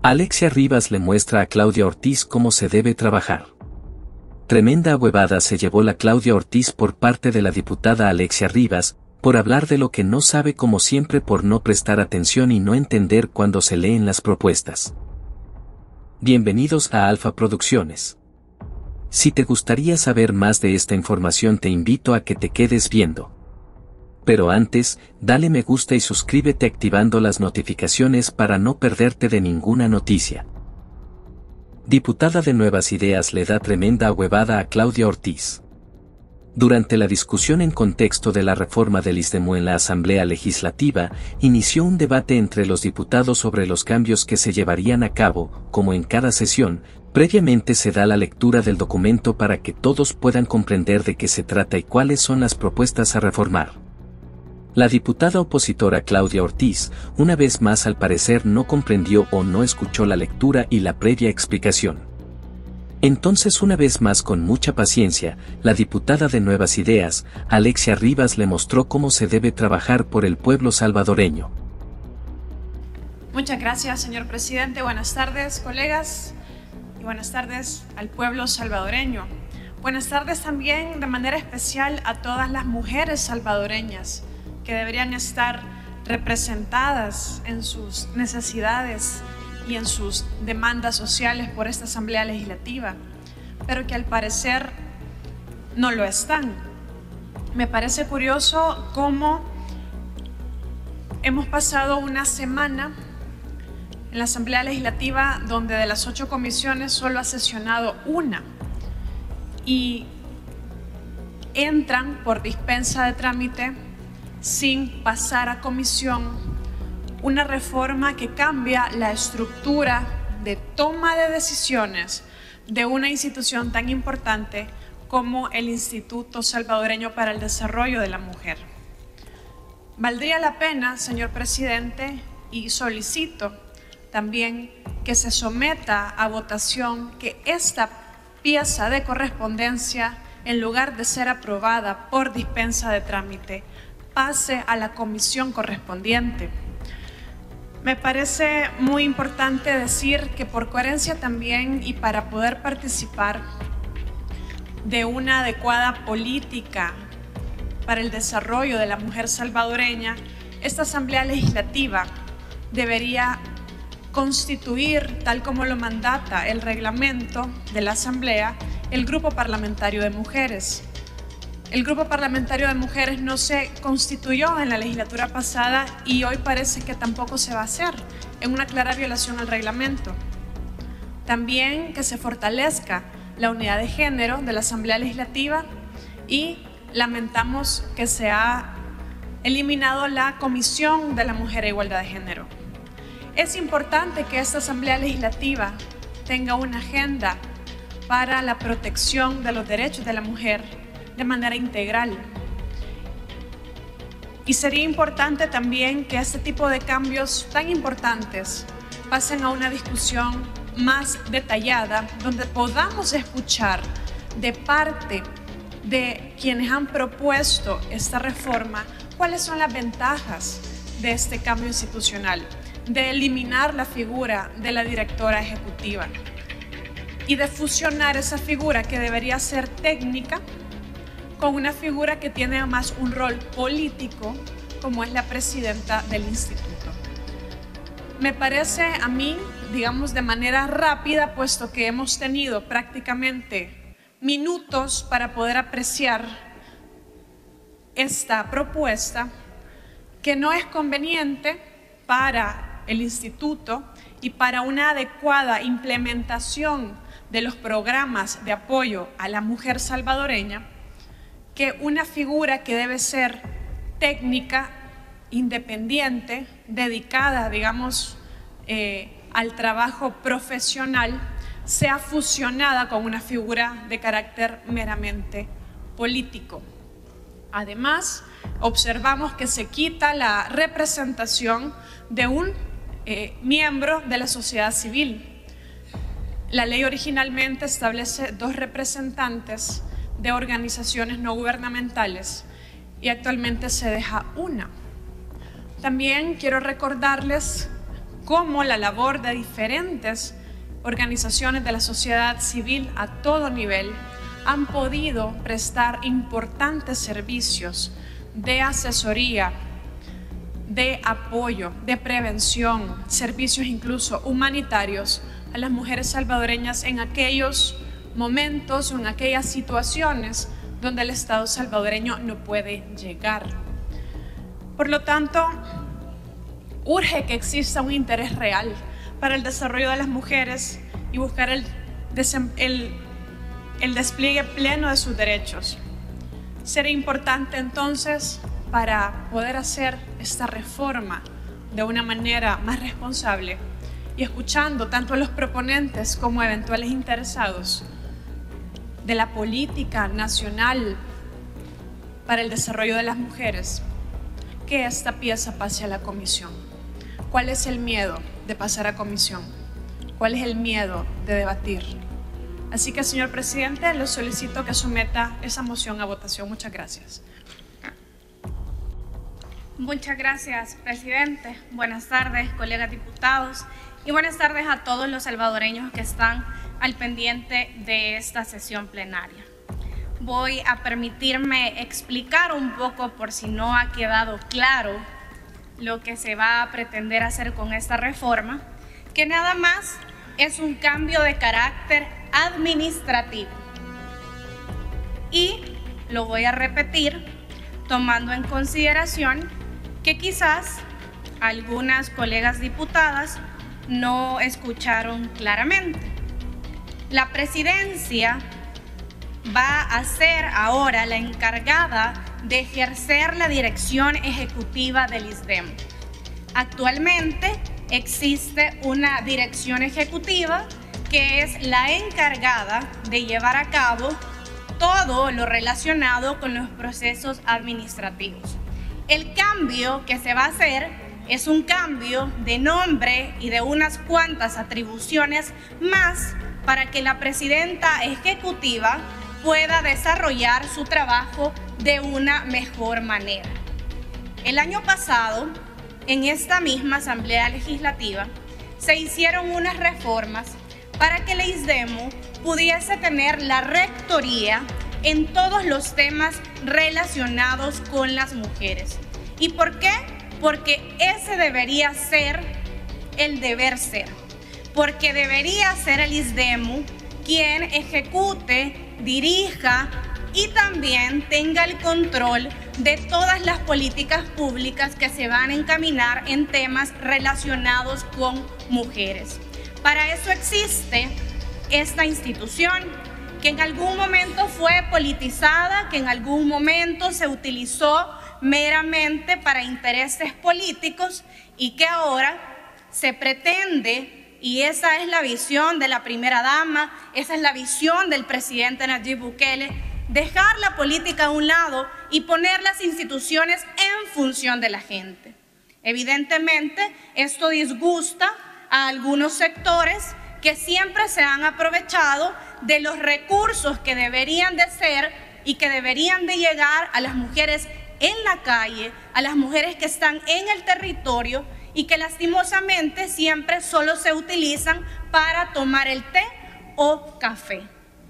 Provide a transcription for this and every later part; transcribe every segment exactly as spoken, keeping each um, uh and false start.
Alexia Rivas le muestra a Claudia Ortiz cómo se debe trabajar. Tremenda huevada se llevó la Claudia Ortiz por parte de la diputada Alexia Rivas, por hablar de lo que no sabe, como siempre, por no prestar atención y no entender cuando se leen las propuestas. Bienvenidos a Alfa Producciones. Si te gustaría saber más de esta información, te invito a que te quedes viendo. Pero antes, dale me gusta y suscríbete activando las notificaciones para no perderte de ninguna noticia. Diputada de Nuevas Ideas le da tremenda huevada a Claudia Ortiz. Durante la discusión en contexto de la reforma del ISDEMU en la Asamblea Legislativa, inició un debate entre los diputados sobre los cambios que se llevarían a cabo. Como en cada sesión, previamente se da la lectura del documento para que todos puedan comprender de qué se trata y cuáles son las propuestas a reformar. La diputada opositora Claudia Ortiz, una vez más al parecer no comprendió o no escuchó la lectura y la previa explicación. Entonces, una vez más, con mucha paciencia, la diputada de Nuevas Ideas, Alexia Rivas, le mostró cómo se debe trabajar por el pueblo salvadoreño. Muchas gracias, señor presidente. Buenas tardes, colegas, y buenas tardes al pueblo salvadoreño. Buenas tardes también de manera especial a todas las mujeres salvadoreñas que deberían estar representadas en sus necesidades y en sus demandas sociales por esta Asamblea Legislativa, pero que al parecer no lo están. Me parece curioso cómo hemos pasado una semana en la Asamblea Legislativa donde de las ocho comisiones solo ha sesionado una y entran por dispensa de trámite sin pasar a comisión una reforma que cambia la estructura de toma de decisiones de una institución tan importante como el Instituto Salvadoreño para el Desarrollo de la Mujer. Valdría la pena, señor presidente, y solicito también que se someta a votación que esta pieza de correspondencia, en lugar de ser aprobada por dispensa de trámite, pase a la comisión correspondiente. Me parece muy importante decir que por coherencia también y para poder participar de una adecuada política para el desarrollo de la mujer salvadoreña, esta Asamblea Legislativa debería constituir, tal como lo mandata el reglamento de la Asamblea, el Grupo Parlamentario de Mujeres. El Grupo Parlamentario de Mujeres no se constituyó en la legislatura pasada y hoy parece que tampoco se va a hacer, en una clara violación al reglamento. También que se fortalezca la unidad de género de la Asamblea Legislativa y lamentamos que se ha eliminado la Comisión de la Mujer e Igualdad de Género. Es importante que esta Asamblea Legislativa tenga una agenda para la protección de los derechos de la mujer de manera integral. Y sería importante también que este tipo de cambios tan importantes pasen a una discusión más detallada, donde podamos escuchar de parte de quienes han propuesto esta reforma cuáles son las ventajas de este cambio institucional, de eliminar la figura de la directora ejecutiva y de fusionar esa figura que debería ser técnica con una figura que tiene además un rol político, como es la presidenta del instituto. Me parece a mí, digamos de manera rápida, puesto que hemos tenido prácticamente minutos para poder apreciar esta propuesta, que no es conveniente para el instituto y para una adecuada implementación de los programas de apoyo a la mujer salvadoreña, que una figura que debe ser técnica, independiente, dedicada, digamos, eh, al trabajo profesional, sea fusionada con una figura de carácter meramente político. Además, observamos que se quita la representación de un eh, miembro de la sociedad civil. La ley originalmente establece dos representantes de organizaciones no gubernamentales y actualmente se deja una. También quiero recordarles cómo la labor de diferentes organizaciones de la sociedad civil a todo nivel han podido prestar importantes servicios de asesoría, de apoyo, de prevención, servicios incluso humanitarios a las mujeres salvadoreñas en aquellos momentos o en aquellas situaciones donde el Estado salvadoreño no puede llegar. Por lo tanto, urge que exista un interés real para el desarrollo de las mujeres y buscar el, el, el despliegue pleno de sus derechos. Será importante entonces, para poder hacer esta reforma de una manera más responsable y escuchando tanto a los proponentes como a eventuales interesados de la política nacional para el desarrollo de las mujeres, que esta pieza pase a la comisión. ¿Cuál es el miedo de pasar a comisión? ¿Cuál es el miedo de debatir? Así que, señor presidente, le solicito que someta esa moción a votación. Muchas gracias. Muchas gracias, presidente. Buenas tardes, colegas diputados, y buenas tardes a todos los salvadoreños que están al pendiente de esta sesión plenaria. Voy a permitirme explicar un poco, por si no ha quedado claro, lo que se va a pretender hacer con esta reforma, que nada más es un cambio de carácter administrativo. Y lo voy a repetir, tomando en consideración que quizás algunas colegas diputadas no escucharon claramente. La presidencia va a ser ahora la encargada de ejercer la dirección ejecutiva del ISDEMU. Actualmente existe una dirección ejecutiva que es la encargada de llevar a cabo todo lo relacionado con los procesos administrativos. El cambio que se va a hacer es un cambio de nombre y de unas cuantas atribuciones más para que la presidenta ejecutiva pueda desarrollar su trabajo de una mejor manera. El año pasado, en esta misma Asamblea Legislativa, se hicieron unas reformas para que el ISDEMU pudiese tener la rectoría en todos los temas relacionados con las mujeres. ¿Y por qué? Porque ese debería ser el deber ser. Porque debería ser el ISDEMU quien ejecute, dirija y también tenga el control de todas las políticas públicas que se van a encaminar en temas relacionados con mujeres. Para eso existe esta institución que en algún momento fue politizada, que en algún momento se utilizó meramente para intereses políticos y que ahora se pretende, y esa es la visión de la primera dama, esa es la visión del presidente Nayib Bukele, dejar la política a un lado y poner las instituciones en función de la gente. Evidentemente, esto disgusta a algunos sectores que siempre se han aprovechado de los recursos que deberían de ser y que deberían de llegar a las mujeres en la calle, a las mujeres que están en el territorio y que lastimosamente siempre solo se utilizan para tomar el té o café.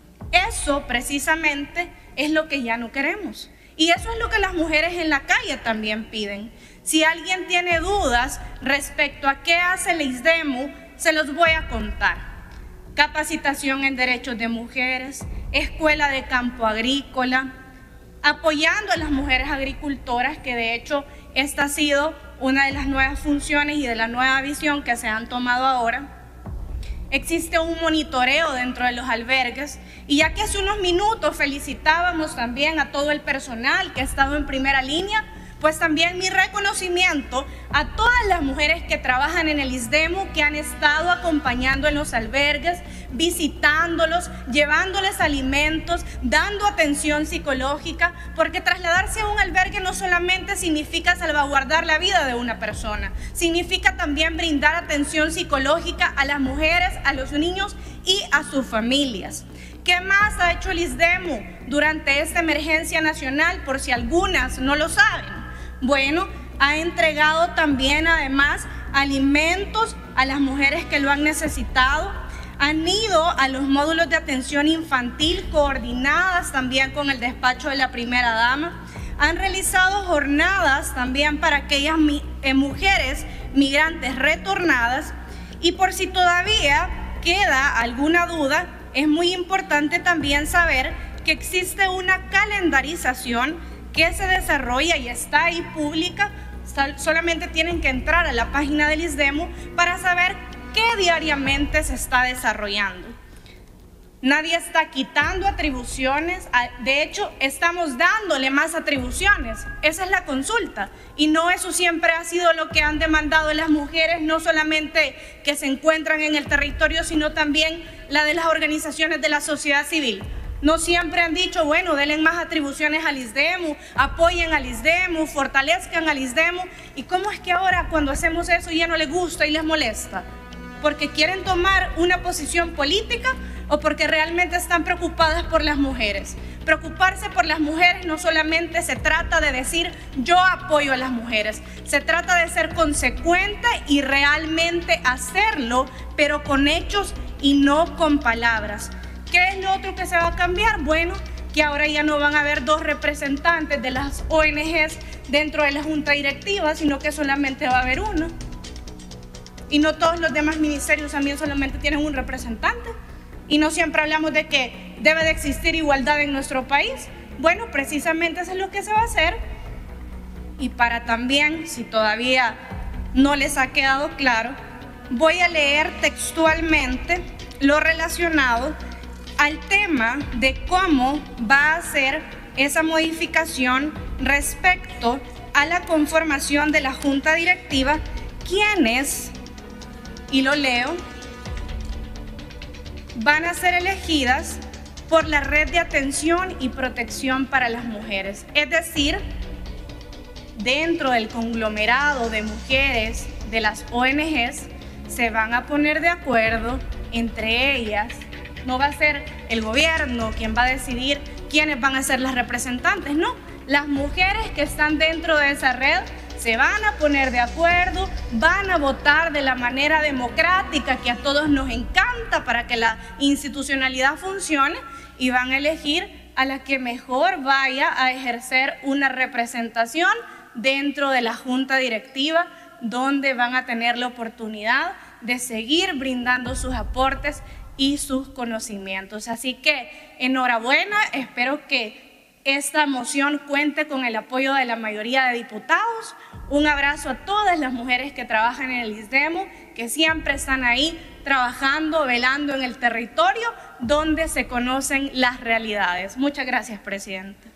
Eso precisamente es lo que ya no queremos. Y eso es lo que las mujeres en la calle también piden. Si alguien tiene dudas respecto a qué hace el ISDEMU, se los voy a contar. Capacitación en derechos de mujeres, escuela de campo agrícola, apoyando a las mujeres agricultoras, que de hecho esta ha sido una de las nuevas funciones y de la nueva visión que se han tomado ahora. Existe un monitoreo dentro de los albergues y ya que hace unos minutos felicitábamos también a todo el personal que ha estado en primera línea, pues también mi reconocimiento a todas las mujeres que trabajan en el ISDEMU, que han estado acompañando en los albergues, visitándolos, llevándoles alimentos, dando atención psicológica, porque trasladarse a un albergue no solamente significa salvaguardar la vida de una persona, significa también brindar atención psicológica a las mujeres, a los niños y a sus familias. ¿Qué más ha hecho el ISDEMU durante esta emergencia nacional, por si algunas no lo saben? Bueno, ha entregado también además alimentos a las mujeres que lo han necesitado. Han ido a los módulos de atención infantil coordinadas también con el despacho de la primera dama. Han realizado jornadas también para aquellas mi, eh, mujeres migrantes retornadas. Y por si todavía queda alguna duda, es muy importante también saber que existe una calendarización que se desarrolla y está ahí pública. Solamente tienen que entrar a la página del ISDEMU para saber qué diariamente se está desarrollando. Nadie está quitando atribuciones, de hecho estamos dándole más atribuciones. Esa es la consulta, y no eso siempre ha sido lo que han demandado las mujeres, no solamente que se encuentran en el territorio, sino también la de las organizaciones de la sociedad civil. No siempre han dicho, bueno, denle más atribuciones al ISDEMU, apoyen al ISDEMU, fortalezcan al ISDEMU. ¿Y cómo es que ahora cuando hacemos eso ya no les gusta y les molesta? ¿Porque quieren tomar una posición política o porque realmente están preocupadas por las mujeres? Preocuparse por las mujeres no solamente se trata de decir yo apoyo a las mujeres, se trata de ser consecuente y realmente hacerlo, pero con hechos y no con palabras. ¿Qué es lo otro que se va a cambiar? Bueno, que ahora ya no van a haber dos representantes de las O N Ges dentro de la junta directiva, sino que solamente va a haber uno. Y no todos los demás ministerios también solamente tienen un representante. Y no siempre hablamos de que debe de existir igualdad en nuestro país. Bueno, precisamente eso es lo que se va a hacer. Y para también, si todavía no les ha quedado claro, voy a leer textualmente lo relacionado al tema de cómo va a ser esa modificación respecto a la conformación de la junta directiva, quienes, y lo leo, van a ser elegidas por la Red de Atención y Protección para las Mujeres. Es decir, dentro del conglomerado de mujeres de las O N Ges se van a poner de acuerdo entre ellas. No va a ser el gobierno quien va a decidir quiénes van a ser las representantes, no. Las mujeres que están dentro de esa red se van a poner de acuerdo, van a votar de la manera democrática que a todos nos encanta para que la institucionalidad funcione, y van a elegir a la que mejor vaya a ejercer una representación dentro de la junta directiva, donde van a tener la oportunidad de seguir brindando sus aportes y sus conocimientos. Así que enhorabuena, espero que esta moción cuente con el apoyo de la mayoría de diputados. Un abrazo a todas las mujeres que trabajan en el ISDEMU, que siempre están ahí trabajando, velando en el territorio donde se conocen las realidades. Muchas gracias, presidente.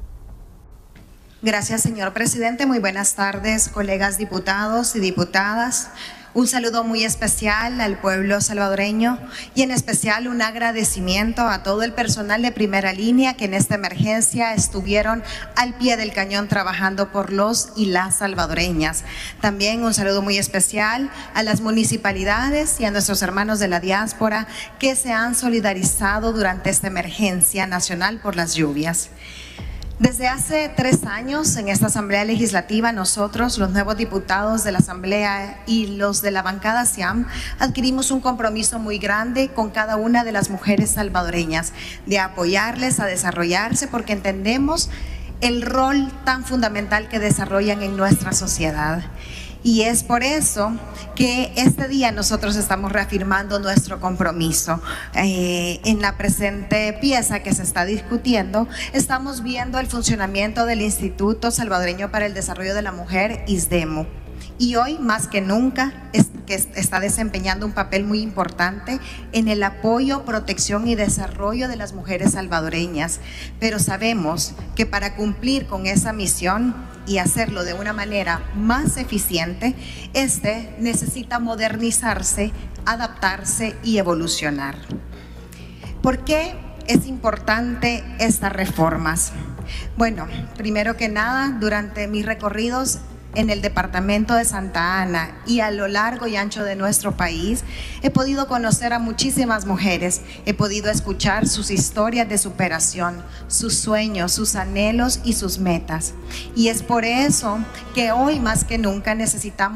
Gracias, señor presidente. Muy buenas tardes, colegas diputados y diputadas. Un saludo muy especial al pueblo salvadoreño y en especial un agradecimiento a todo el personal de primera línea que en esta emergencia estuvieron al pie del cañón trabajando por los y las salvadoreñas. También un saludo muy especial a las municipalidades y a nuestros hermanos de la diáspora que se han solidarizado durante esta emergencia nacional por las lluvias. Desde hace tres años en esta Asamblea Legislativa, nosotros, los nuevos diputados de la Asamblea y los de la bancada SIAM, adquirimos un compromiso muy grande con cada una de las mujeres salvadoreñas, de apoyarles a desarrollarse porque entendemos el rol tan fundamental que desarrollan en nuestra sociedad. Y es por eso que este día nosotros estamos reafirmando nuestro compromiso. Eh, en la presente pieza que se está discutiendo, estamos viendo el funcionamiento del Instituto Salvadoreño para el Desarrollo de la Mujer, ISDEMU. Y hoy, más que nunca, es que está desempeñando un papel muy importante en el apoyo, protección y desarrollo de las mujeres salvadoreñas. Pero sabemos que para cumplir con esa misión y hacerlo de una manera más eficiente, este necesita modernizarse, adaptarse y evolucionar. ¿Por qué es importante estas reformas? Bueno, primero que nada, durante mis recorridos en el departamento de Santa Ana y a lo largo y ancho de nuestro país, he podido conocer a muchísimas mujeres, he podido escuchar sus historias de superación, sus sueños, sus anhelos y sus metas. Y es por eso que hoy más que nunca necesitamos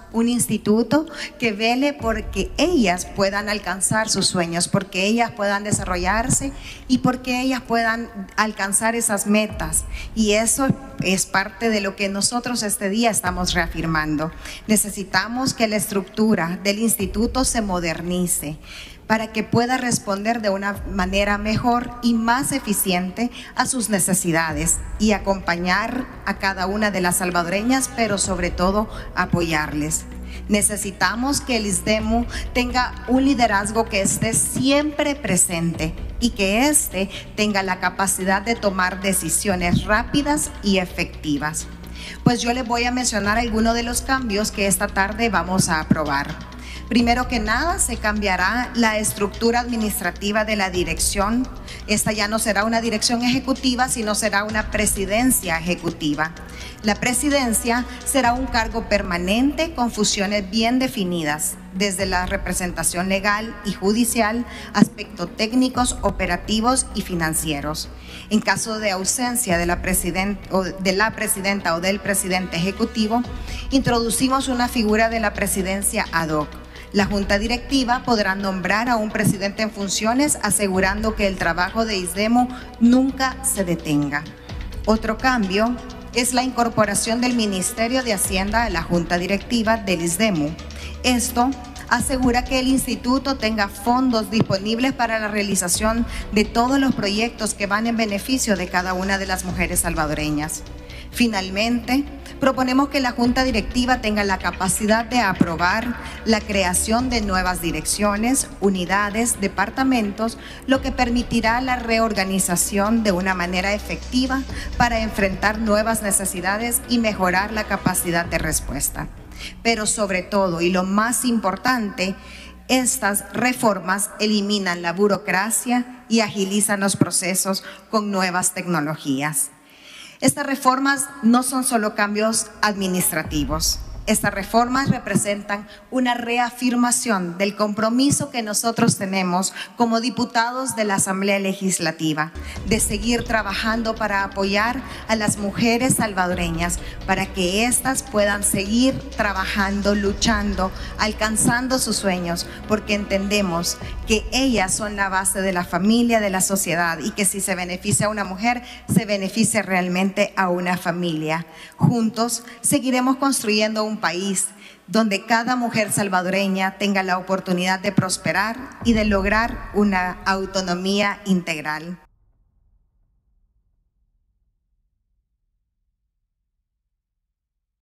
un instituto que vele porque ellas puedan alcanzar sus sueños, porque ellas puedan desarrollarse y porque ellas puedan alcanzar esas metas. Y eso es parte de lo que nosotros este día estamos reafirmando. Necesitamos que la estructura del instituto se modernice para que pueda responder de una manera mejor y más eficiente a sus necesidades y acompañar a cada una de las salvadoreñas, pero sobre todo apoyarles. Necesitamos que el ISDEMU tenga un liderazgo que esté siempre presente y que éste tenga la capacidad de tomar decisiones rápidas y efectivas. Pues yo les voy a mencionar algunos de los cambios que esta tarde vamos a aprobar. Primero que nada, se cambiará la estructura administrativa de la dirección. Esta ya no será una dirección ejecutiva, sino será una presidencia ejecutiva. La presidencia será un cargo permanente con funciones bien definidas, desde la representación legal y judicial, aspectos técnicos, operativos y financieros. En caso de ausencia de la, president, o de la presidenta o del presidente ejecutivo, introducimos una figura de la presidencia ad hoc. La Junta Directiva podrá nombrar a un presidente en funciones, asegurando que el trabajo de ISDEMU nunca se detenga. Otro cambio es la incorporación del Ministerio de Hacienda a la Junta Directiva del ISDEMU. Esto asegura que el instituto tenga fondos disponibles para la realización de todos los proyectos que van en beneficio de cada una de las mujeres salvadoreñas. Finalmente, proponemos que la Junta Directiva tenga la capacidad de aprobar la creación de nuevas direcciones, unidades, departamentos, lo que permitirá la reorganización de una manera efectiva para enfrentar nuevas necesidades y mejorar la capacidad de respuesta. Pero sobre todo, y lo más importante, estas reformas eliminan la burocracia y agilizan los procesos con nuevas tecnologías. Estas reformas no son solo cambios administrativos. Estas reformas representan una reafirmación del compromiso que nosotros tenemos como diputados de la Asamblea Legislativa, de seguir trabajando para apoyar a las mujeres salvadoreñas, para que éstas puedan seguir trabajando, luchando, alcanzando sus sueños, porque entendemos que ellas son la base de la familia, de la sociedad, y que si se beneficia a una mujer, se beneficia realmente a una familia. Juntos seguiremos construyendo un país donde cada mujer salvadoreña tenga la oportunidad de prosperar y de lograr una autonomía integral.